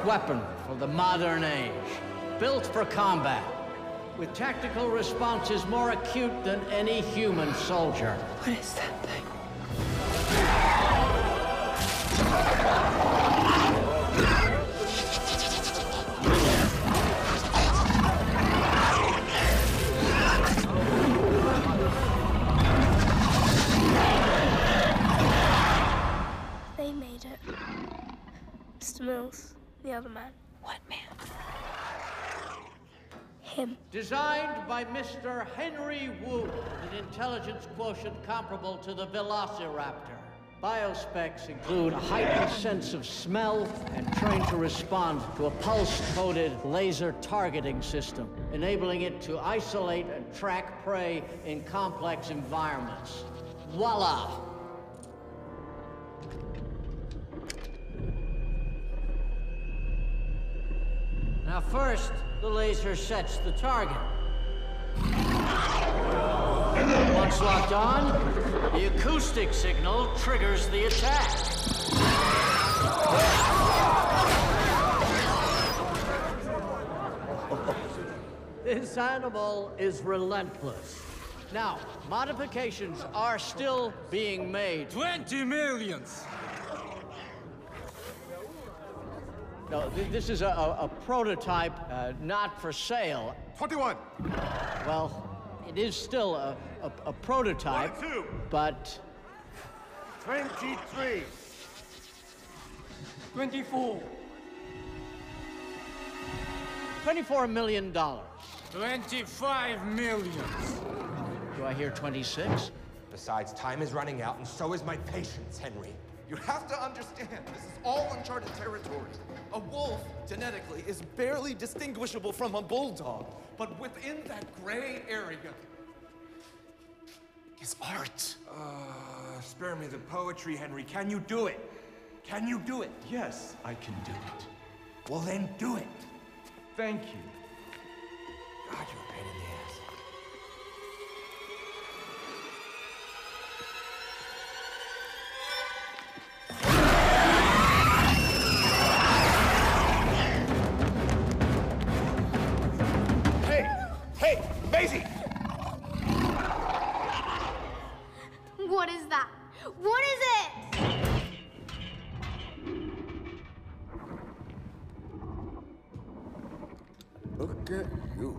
perfect weapon for the modern age, built for combat, with tactical responses more acute than any human soldier. What is that thing? They made it. Mr. Mills, the other man. What man? Him. Designed by Mr. Henry Wu, with an intelligence quotient comparable to the Velociraptor. Biospecs include a heightened sense of smell and trained to respond to a pulse-coded laser targeting system, enabling it to isolate and track prey in complex environments. Voila! Now first, the laser sets the target. Once locked on, the acoustic signal triggers the attack. This animal is relentless. Now, modifications are still being made. 20 millions! No, this is a prototype, not for sale. 21. Well, it is still a prototype, 22. but... 23. 24. $24 million. 25 millions. Do I hear 26? Besides, time is running out, and so is my patience, Henry. You have to understand, this is all uncharted territory. A wolf, genetically, is barely distinguishable from a bulldog. But within that gray area is art. Spare me the poetry, Henry. Can you do it? Can you do it? Yes, I can do it. Well, then do it. Thank you. God, you're a pain in the ass. Hey, Maisie! What is that? What is it? Look at you.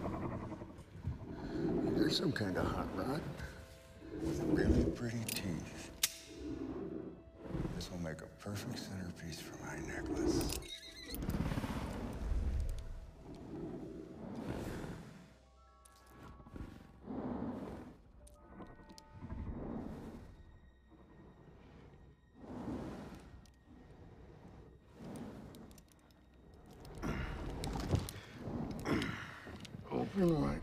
You're some kind of hot rod with really pretty teeth. This will make a perfect centerpiece for my necklace. Open wide.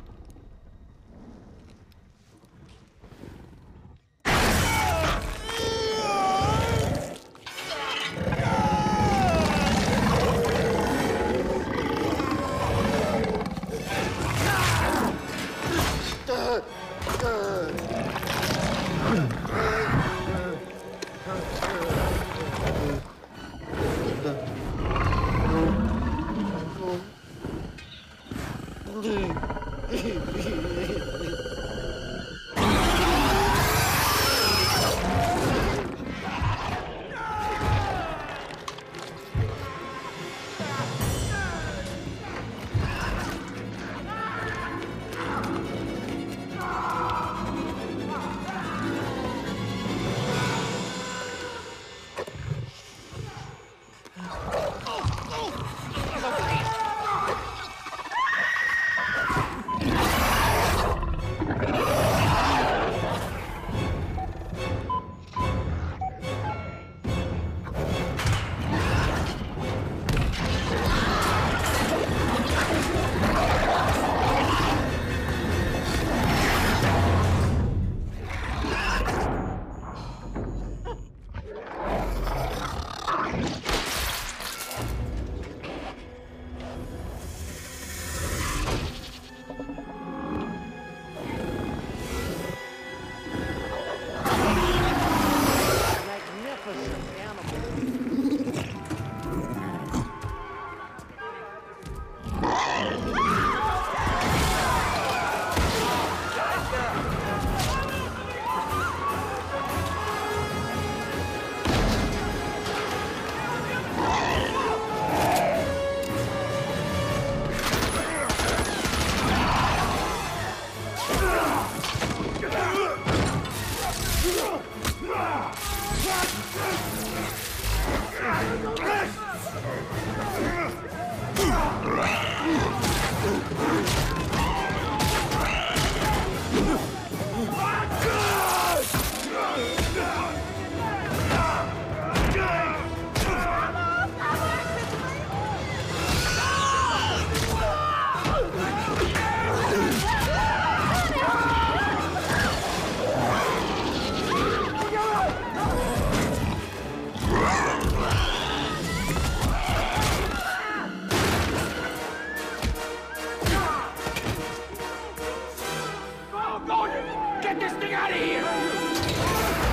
Get this thing out of here!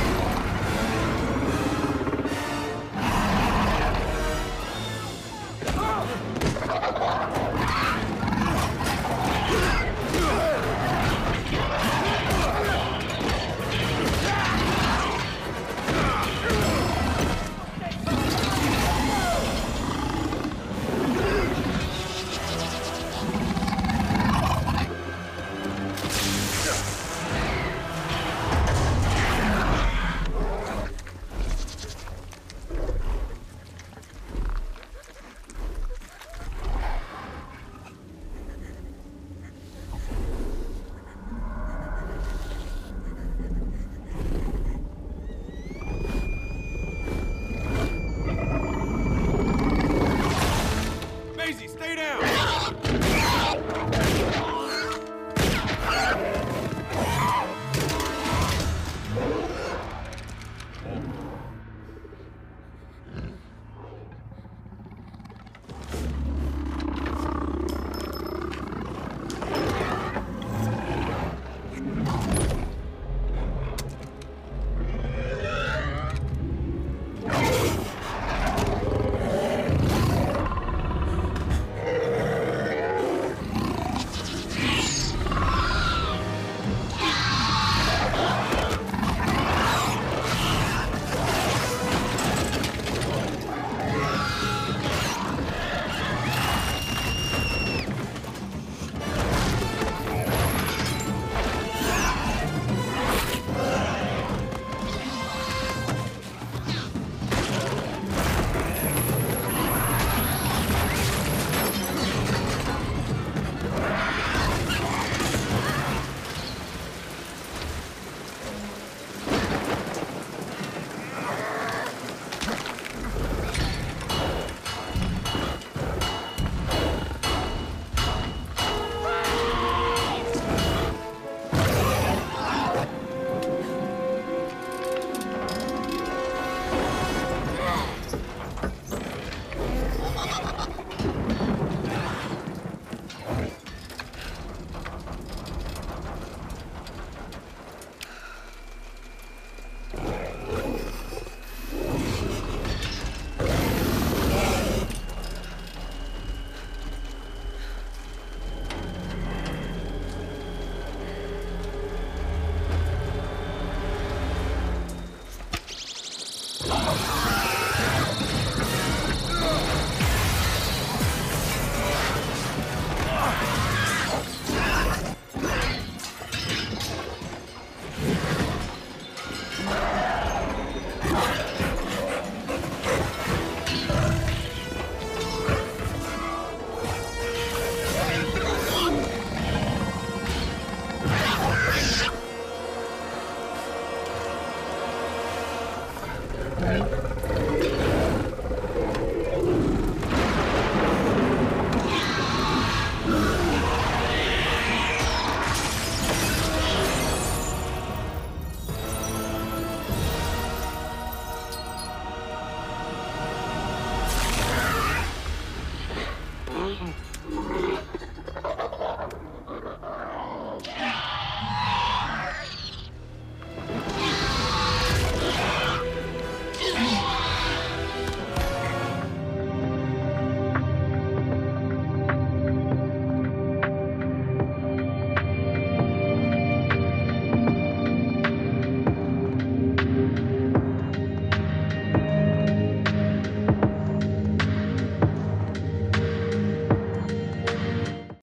Maisie, stay down!